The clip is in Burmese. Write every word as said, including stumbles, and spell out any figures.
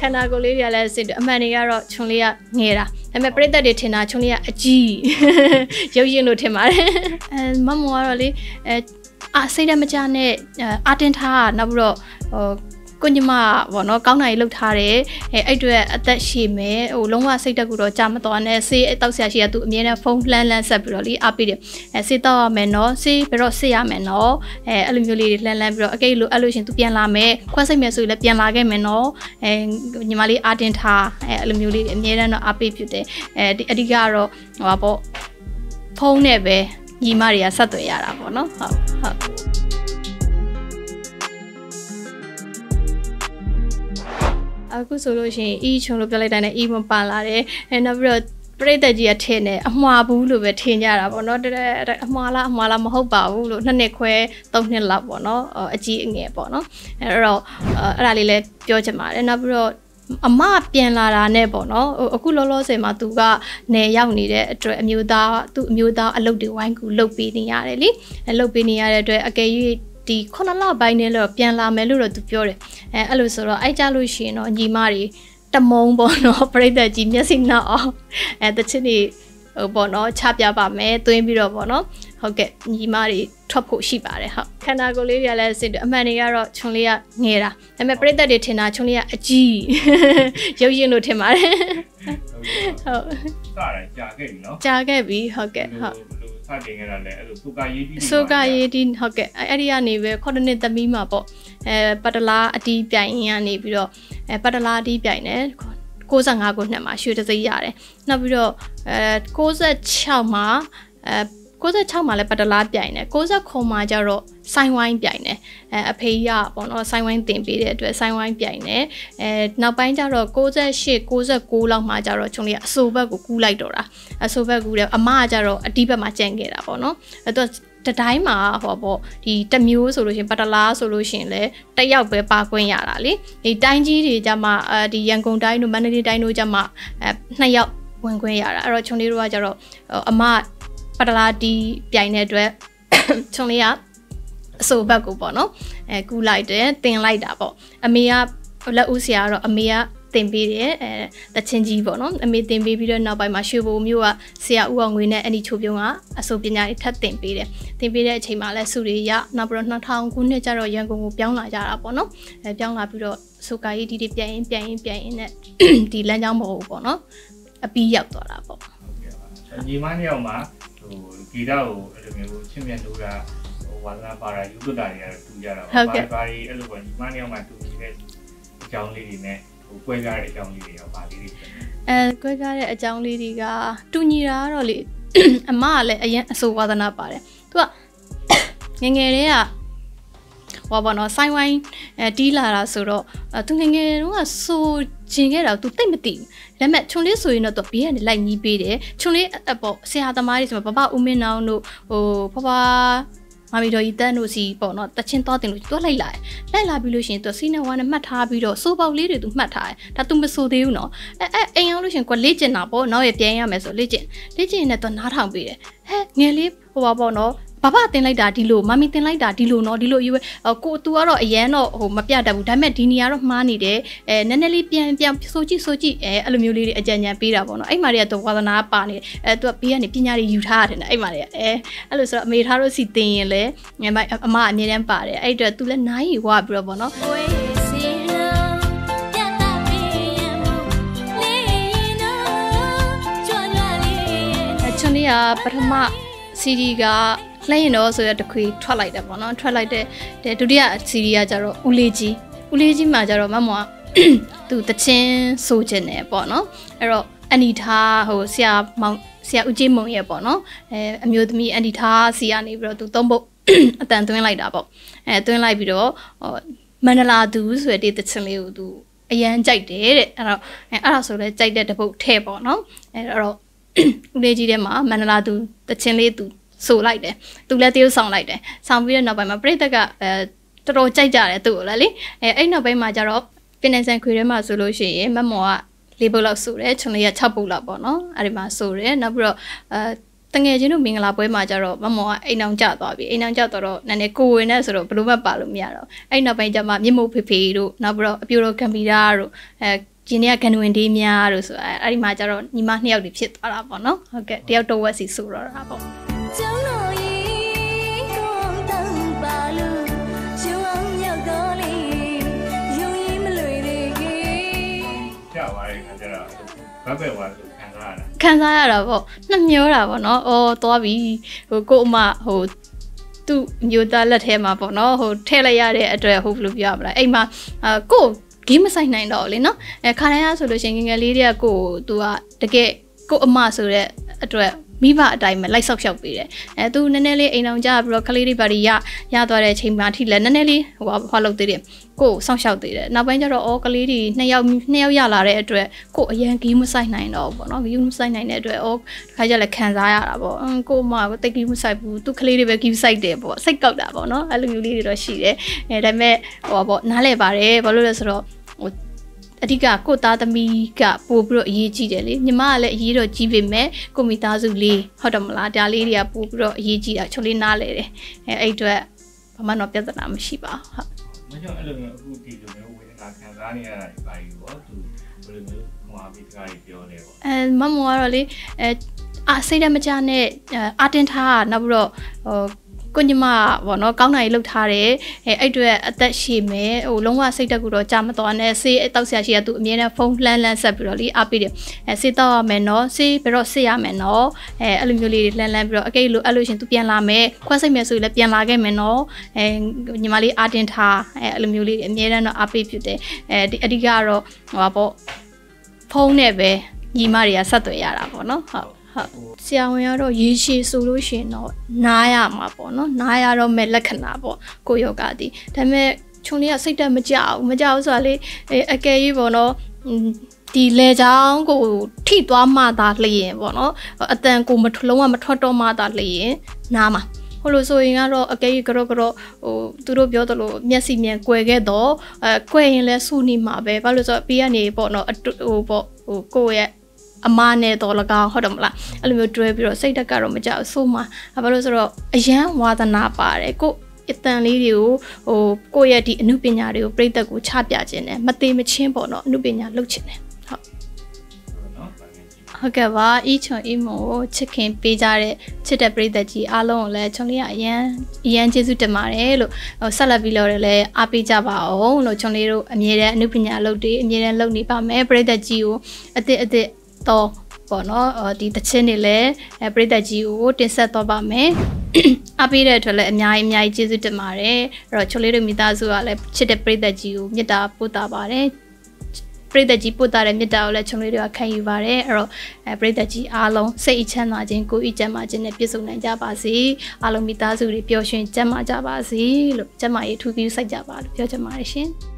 ခန္ဓာကိုယ်လေးတွေကလည်းစစ်အမှန်တွေကတော့ခြုံလေးကငယ်တာဒါပေမဲ့ပြိတ္တတွေထင်တာခြုံလေးကအကြီးရုပ်ရင်းလို့ထင်ပါတယ်အဲမမောကတော့လေအဲအာစိတ်ဓာတ်မကျနဲ့အာတင်ထားနောက်ပြီးတော့ဟိုကိုညီမပေါ့နော်ကောင်းနိုင်လောက်ထားတယ်အဲအဲ့အတွက်အသက်ရှည်မယ်ဟိုလုံးဝစိတ်တက်ကူတော့ကြာမသွားနဲ့ဆေးတောက်ဆရာရှိရသူအမြဲတမ်းဖုန်းလှမ်းလှမ်းဆက်ပြီးတော့လေအားပေးတယ်အဲဆေးတောက်ရမယ်နော်ဆေးပြီးတော့ဆေးရမယ်နော်အဲအဲ့လိုမျိုးလေးတွေလှမ်းလှမ်းပြီးတော့အကိတ်လို့အဲ့လိုရှင်သူပြန်လာမယ်ခွဲစိတ်မယ်ဆိုရင်လည်းပြန်လာခဲ့မယ်နော်အဲညီမလေးအားတင်ထားအဲအဲ့လိုမျိုးလေးတွေအမြဲတမ်းတော့အားပေးဖြစ်တယ်အဲဒီအဓိကတော့ဟိုပါပေါ့ဖုန်းနဲ့ပဲညီမတွေကဆက်သွယ်ရတာပေါ့နော်ဟုတ်ဟုတ်အခုဆိုလို့ရှိရင်အီးချုံလို့ပြောလိုက်တိုင်းနဲ့အီးမပါလာတယ်အဲနောက်ပြီးတော့ပြိတ္တကြီးကထင်တယ်အမှားဘူးလို့ပဲထင်ကြတာပေါ့နော်အမှားလားအမှားလားမဟုတ်ပါဘူးလို့နှစ်နှစ်ခွဲသုံးနှစ်လောက်ပေါ့နော်အကြီးအငယ်ပေါ့နော်အဲတော့အဲ့ဒါလေးလည်းပြောချင်ပါတယ်နောက်ပြီးတော့အမပြန်လာတာနဲ့ပေါ့နော်အခုလောလောဆယ်မှာသူကနေရောက်နေတဲ့အတွက်အမျိုးသားသူ့အမျိုးသားအလုပ်တွေဝိုင်းကူလုပ်ပေးနေရတယ်လीအဲလုပ်ပေးနေရတဲ့အတွက်အကယ်၍ဒီခုနှစ်လပိုင်းနဲ့တော့ပြန်လာမယ်လို့တော့သူပြောတယ်အဲအဲ့လိုဆိုတော့အဲ့ကြလို့ရှိရင်တော့ညီမတွေတမုံပေါ့နော်ပြိတ္တကြီးမျက်စိနှောက်အောင်အဲတချစ်နေဟိုပေါ့နော်ချပြပါမယ်သွင်းပြီးတော့ပေါ့နော်ဟုတ်ကဲ့ညီမတွေထွက်ဖို့ရှိပါတယ်ဟုတ်ခန္ဓာကိုယ်လေးတွေကလည်းစစ်အမှန်တွေကတော့ခြုံလေးကငယ်တာဒါပေမဲ့ပြိတ္တတွေထင်တာခြုံလေးကအကြီးရုပ်ရင်းလို့ထင်ပါတယ်ဟုတ်စတယ်ကြာခဲ့ပြီနော်ကြာခဲ့ပြီဟုတ်ကဲ့ဟုတ်စတင်ခဲ့တာလည်းအဲ့လိုစူကာရေးတီးစူကာရေးတီးဟုတ်ကဲ့အဲ့ဒီကနေပဲခုနှစ်နှစ်သမီးမှာပေါ့အဲပတ်တလားအတီးပြိုင်ရင်ကနေပြီးတော့အဲပတ်တလားအတီးပြိုင်တယ်ကိုးဆယ်ငါခုနှစ်မှာရွှေတစိမ်းရတယ်နောက်ပြီးတော့အဲကိုးဆယ်ခြောက်မှာအဲကိုးဆယ်ခြောက်မှာလည်းပတ်တလားပြိုင်တယ်ကိုးဆယ်ခုမှာကျတော့ဆိုင်းဝိုင်းပြိုင်တယ်အဲအဖေရပေါ့နော်ဆိုင်းဝိုင်းတင်ပေးတဲ့အတွက်ဆိုင်းဝိုင်းပြိုင်တယ်အဲနောက်ပိုင်းကျတော့ကိုးဆယ်ရှစ် ကိုးဆယ်ကိုးလောက်မှာကျတော့ကျွန်တော်ကအဆိုဘက်ကိုကူးလိုက်တော့တာအဆိုဘက်ကူးတယ်အမကကျတော့အတီးဘက်မှာကြံခဲ့တာပေါ့နော်အဲတော့တတိုင်းမှာဟောပေါ့ဒီတမျိုးဆိုလို့ရှင်ပတ်တလားဆိုလို့ရှင်လဲတက်ရောက်ပဲပါခွင့်ရတာလေဒီတိုင်းကြီးတွေကြမှာအဲဒီရန်ကုန်တိုင်းတို့မန္တလေးတိုင်းတို့ကြမှာအဲနှစ်ယောက်ဝင်ခွင့်ရတာအဲ့တော့ကျွန်တော်တို့ကကျတော့အမပတ်တလားတီးပြိုင်တဲ့အတွက်ကျွန်တော်ကအဆိုဘက်ကိုပေါ့နော်အဲကူးလိုက်တယ်တင်လိုက်တာပေါ့အမေကလက်ဦးဆရာကတော့အမေကတင်ပေးတယ်အဲတချင်းကြီးပေါ့နော်အမေတင်ပေးပြီးတော့နောက်ပိုင်းမှာရွှေဘိုမျိုးကဆရာဦးအောင်ငွေနဲ့အနီချိုပြုံးကအဆိုပညာတွေထပ်တင်ပေးတယ်တင်ပေးတဲ့အချိန်မှာလဲစုတွေရနောက်ပြီးတော့နှစ်ထောင်ခုနှစ်ကျတော့ရန်ကုန်ကိုပြောင်းလာကြတာပေါ့နော်အဲပြောင်းလာပြီးတော့ဆိုကာကြီးတီတွေပြန်ရင်ပြန်ရင်ပြန်ရင်နဲ့ဒီလမ်းကြောင်းပေါ်ကိုပေါ့နော်အပီးရောက်သွားတာပေါ့ဟုတ်ကဲ့ပါညီမနှစ်ယောက်မှာဟိုဂီတကိုအဲ့လိုမျိုးချင်းမြန်လို့တာဟိုဝါသနာပါရာယူတတာတွေကတော့တူကြတာပါဘာဘာတွေအဲ့လိုပေါ့ညီမနှစ်ယောက်မှာတူနေတဲ့အကြောင်းလေးတွေနဲ့ကွဲပြားတဲ့အကြောင်းလေးတွေရောပါလေးတွေအဲကွဲပြားတဲ့အကြောင်းလေးတွေကတူညီတာကတော့လေအမကလည်းအရင်အဆိုဝါသနာပါတယ်သူကငငယ်လေးကဟောပါတော့ဆိုင်းဝိုင်းအဲတီးလာတာဆိုတော့သူငငယ်တုန်းကဆိုကျင်ခဲ့တာသူတိတ်မသိဘူးဒါပေမဲ့ခြုံလေးဆိုရင်တော့သူဘေးကနေလိုက်ညီးပေးတယ်ခြုံလေးပေါ့ဆရာသမားတွေဆိုတော့ဘဘဦးမင်းနောင်တို့ဟိုဖဖမမီတော်ကြီးတန်းတို့စီပေါ့နော်တချင်းသွားတင်လို့သူလိုက်လာတယ်လိုက်လာပြီးလို့ရှိရင်သူစီးနေဝါနဲ့မှတ်ထားပြီးတော့စိုးပေါက်လေးတွေသူမှတ်ထားတယ်ဒါသူမစိုးသေးဘူးနော်အဲအဲအိမ်ရောက်လို့ရှိရင်ကိုလေ့ကျင်တာပေါ့နောက်ရပြန်ရမယ်ဆိုလေ့ကျင်လေ့ကျင်နေတော့နားထောင်ပေးတယ်ဟဲ့ငယ်လေးဟိုပါပေါ့နော်ဘာဘာတင်လိုက်တာဒီလိုမမီတင်လိုက်တာဒီလိုနော်ဒီလိုယူပဲကိုသူကတော့အရန်တော့ဟိုမပြတတ်ဘူးဒါပေမဲ့ဒီနေရာတော့မှားနေတယ်အဲနည်းနည်းလေးပြန်ပြန်ဆိုကြည့်ဆိုကြည့်အဲအဲ့လိုမျိုးလေးတွေအကြံဉာဏ်ပေးတာပေါ့နော်အဲ့မှာတွေကသူဝါသနာပါနေတယ်အဲသူကဘေးကနေပညာတွေယူထားရတယ်အဲ့မှာတွေကအဲအဲ့လိုဆိုတော့အမေထားလို့စီတင်ရင်လည်းအမအမြဲတမ်းပါတယ်အဲ့အတွက်သူလည်းနိုင်ဝါပြီးတော့ပေါ့နော်ချွန်လေးကပထမစီဒီကလှည့်ရင်တော့ဆိုရတခွေထွက်လိုက်တယ်ပေါ့နော်ထွက်လိုက်တဲ့ဒုတိယစီဒီကကျတော့ဦးလေးကြီးဦးလေးကြီးမှာကျတော့မမောကသူတချင်းဆိုခြင်းတယ်ပေါ့နော်အဲ့တော့အန်ဒီထားဟိုဆရာမောင်ဆရာဦးကြီးမုံရဲ့ပေါ့နော်အဲအမျိုးသမီးအန်ဒီထားစီကနေပြီးတော့သူသုံးဖို့အတန်သွင်းလိုက်တာပေါ့အဲသွင်းလိုက်ပြီးတော့ဟိုမန္တလာသူဆိုတဲ့တချင်းလေးကိုသူအရန်ကြိုက်တယ်တဲ့အဲ့တော့အဲအဲ့ဒါဆိုလဲကြိုက်တဲ့တပုတ်ထဲပေါ့နော်အဲ့တော့ဦးလေးကြီးထဲမှာမန္တလာသူတချင်းလေးသူဆိုလိုက်တယ်သူလည်းတရုပ်ဆောင်လိုက်တယ်ဆောင်ပြီးတဲ့နောက်ပိုင်းမှာပြိတ္တကအဲတော်တော်ကြိုက်ကြတယ်သူ့ကိုလည်းလေအဲအဲ့နောက်ပိုင်းမှာကျတော့ပင်နေဆန်ခွေထဲမှာဆိုလို့ရှိရင်မမောကလေးပုတ်လောက်ဆိုတယ်ခြုံလေးက၆ပုတ်လောက်ပေါ့နော်အဲ့ဒီမှာဆိုတယ်နောက်ပြီးတော့အဲတငယ်ချင်းတို့မင်္ဂလာပွဲမှာကြတော့မမောကအိမ်အောင်ကျသွားပြီအိမ်အောင်ကျတော့နည်းနည်းကိုဝင်နဲ့ဆိုတော့ဘလို့မှပါလို့မရတော့အဲ့နောက်ပိုင်းကျမှမြင့်မို့ဖေဖေတို့နောက်ပြီးတော့အပြိုတော်ကံပီတာတို့အဲဂျင်းတွေကဂန်ဝင်ဒေးများတို့ဆိုအဲ့ဒီမှာကျတော့ညီမနှစ်ယောက်တွေဖြစ်သွားတာပေါ့နော်ဟုတ်ကဲ့တယောက်တော့ဝက်စီဆိုတော့တာပေါ့ဘယ်ပဲဝါဆိုခံစားရတာခံစားရတာပေါ့နှစ်မျောတာပေါ့နော်အော်သွားပြီဟိုကိုအမဟိုသူ့မျိုးသားလက်ထဲမှာပေါ့နော်ဟိုထည့်လိုက်ရတဲ့အတွက်ဟိုဘယ်လိုပြောရမလဲအိမ်မှာအာကိုဂိမ်းမဆိုင်နိုင်တော့လေနော်အဲခါတိုင်းရဆိုလို့ရှိရင်ငယ်ငယ်လေးတွေကကိုသူကတကယ်ကိုအမဆိုတဲ့အတွက်မိဘအတိုင်းပဲလိုက်ဆောက်ရှောက်ပေးတယ်အဲသူနည်းနည်းလေးအိမ်အောင်ကြပြီးတော့ကလေးတွေပါရရသွားတဲ့အချိန်မှာထိလဲနည်းနည်းလေးဟိုဟောလုပ်သေးတယ်ကိုဆောက်ရှောက်သေးတယ်နောက်ပိုင်းကျတော့အော်ကလေးတွေနှစ်ယောက်နှစ်ယောက်ရလာတဲ့အတွက်ကိုအရန်ဂီးမဆိုင်နိုင်တော့ဘူးပေါ့နော်ဂီးမဆိုင်နိုင်တဲ့အတွက်အော်ဒီခါကျလည်းခံစားရတာပေါ့အင်းကိုအမကတိတ်ဂီးမဆိုင်ဘူးသူကလေးတွေပဲဂီးဆိုင်တယ်ပေါ့စိတ်ကောက်တာပေါ့နော်အဲ့လိုမျိုးလေးတွေတော့ရှိတယ်အဲဒါပေမဲ့ဟိုပေါ့နားလဲပါတယ်ဘာလို့လဲဆိုတော့ဟိုအဓိကကိုသားသမီးကပို့ပြီးတော့အရေးကြီးတယ်လေညီမကလည်းအရေးတော့ကြီးပေမဲ့ကိုမိသားစုလေးဟုတ်တယ်မလားဒါလေးတွေကပို့ပြီးတော့အရေးကြီးတာချုပ်လေးနားလဲတယ်အဲအဲ့အတွက်ဘာမှတော့ပြဿနာမရှိပါဘူးဟုတ်မကြောက်အဲ့လိုမျိုးအခုဒီလိုမျိုးဝေဒနာခံစားနေရတာဒီပါကြီးပေါ့သူဘယ်လိုမျိုးဟိုအပိတကားကြီးပြောနေပေါ့အဲမမောကတော့လေအဲအစိတ်တမချနဲ့အာတင်ထားနောက်ပြီးတော့ဟိုကိုညီမပေါ့နော်ကောင်းနိုင်လောက်ထားတယ်အဲအဲ့အတွက်အသက်ရှည်မယ်ဟိုလုံးဝစိတ်တက်ကူတော့ကြာမသွားနဲ့ဆေးတောက်ဆရာရှိကသူအမြဲတမ်းဖုန်းလှမ်းလှမ်းဆက်ပြီးတော့လေအားပေးတယ်အဲဆေးတောက်ရမယ်နော်ဆေးပြီးတော့ဆေးရမယ်နော်အဲအဲ့လိုမျိုးလေးလှမ်းလှမ်းပြီးတော့အကိတ်လိုအဲ့လိုရှင်သူပြန်လာမယ်ခွဲစိတ်မယ်ဆိုရင်လည်းပြန်လာခဲ့မယ်နော်အဲညီမလေးအားတင်ထားအဲအဲ့လိုမျိုးလေးအမြဲတမ်းတော့အားပေးဖြစ်တယ်အဲဒီအဓိကတော့ဟိုပါပေါ့ဖုန်းနဲ့ပဲညီမတွေကဆက်သွယ်ရတာပေါ့နော်ဟုတ်ဟုတ်ဆရာဝန်ကတော့ရေရှည်ဆိုလို့ရှိရင်တော့နားရမှာပေါ့နော်နားရတော့မဲ့လက္ခဏာပေါ့ကိုယောဂသည်ဒါပေမဲ့ခြုံလေးကစိတ်တက်မကြဘူးမကြဘူးဆိုတာလေအကယ်၍ပေါ့နော်ဒီလေချောင်းကိုထိသွားမှသာလျင်ပေါ့နော်အတန်ကိုမလုံးဝမထွက်တော့မှသာလျင်နားမှာဟိုလိုဆိုရင်ကတော့အကယ်၍ကြော့ကြော့ဟိုသူတို့ပြောသလိုမျက်စိမြန်ကွယ်ခဲ့တော့အဲကွယ်ရင်လဲစူနေမှာပဲဘာလို့ဆိုတော့ပြီးကနေပေါ့နော်ဟိုပေါ့ဟိုကိုယ့်ရဲ့အမနဲ့တော့လကောက်ဟုတ်တယ်မလားအဲ့လိုမျိုးတွဲပြီးတော့စိတ်တက်ကတော့မကြောက်ဆိုးမှာဘာလို့ဆိုတော့အရန်ဝါသနာပါတယ်ကိုအတန်လေးတွေကိုဟိုကိုယ့်ရဲ့ဒီအမှုပညာတွေကိုပြိသက်ကိုချပြခြင်းနဲ့မသေးမချင်းပေါ့နော်အမှုပညာလုပ်ခြင်းနဲ့ဟုတ်ဟုတ်ကဲ့ပါအီချွန်အီမိုချစ်ခင်ပေးကြတဲ့ချစ်တဲ့ပြိသက်ကြီးအားလုံးကိုလည်းချုံလေးကအရန်အရန်ကျေးဇူးတင်ပါတယ်လို့ဟိုဆက်လက်ပြီးတော့လည်းအားပေးကြပါအောင်လို့ချုံလေးတို့အမြဲတမ်းအမှုပညာလုပ်တွေအမြဲတမ်းလုပ်နေပါမယ်ပြိသက်ကြီးကိုအစ်အစ်တော့ပေါ့နော်ဒီတချင်းတွေလည်းအဲပရိသတ်ကြီးကိုတင်ဆက်တော့ပါမယ်အပေးတဲ့အတွက်လည်းအများကြီးအများကြီးကျေးဇူးတင်ပါတယ်အဲ့တော့ချိုလေးတို့မိသားစုကလည်းချစ်တဲ့ပရိသတ်ကြီးကိုမေတ္တာပို့တာပါတယ်ပရိသတ်ကြီးပို့တာတဲ့မေတ္တာကိုလည်းချိုလေးတွေကခံယူပါတယ်အဲ့တော့အဲပရိသတ်ကြီးအားလုံးစိတ်အချမ်းသာခြင်းကိုယ်ဤကျမ်းမာခြင်းနဲ့ပြည့်စုံနိုင်ကြပါစေအားလုံးမိသားစုတွေပျော်ရွှင်ကျန်းမာကြပါစေလို့ကျမ်းမာရေးထူးပြီးစိုက်ကြပါလို့ပြောချင်ပါတယ်ရှင်